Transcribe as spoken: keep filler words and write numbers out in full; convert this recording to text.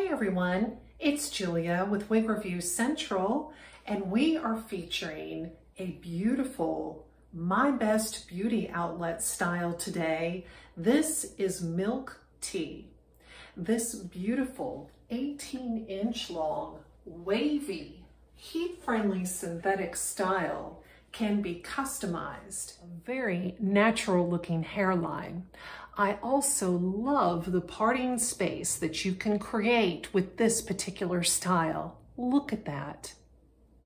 Hi everyone, it's Julia with Wig Review Central, and we are featuring a beautiful My Best Beauty Outlet style today. This is milk tea. This beautiful eighteen inch long, wavy, heat-friendly synthetic style can be customized. A very natural looking hairline. I also love the parting space that you can create with this particular style. Look at that.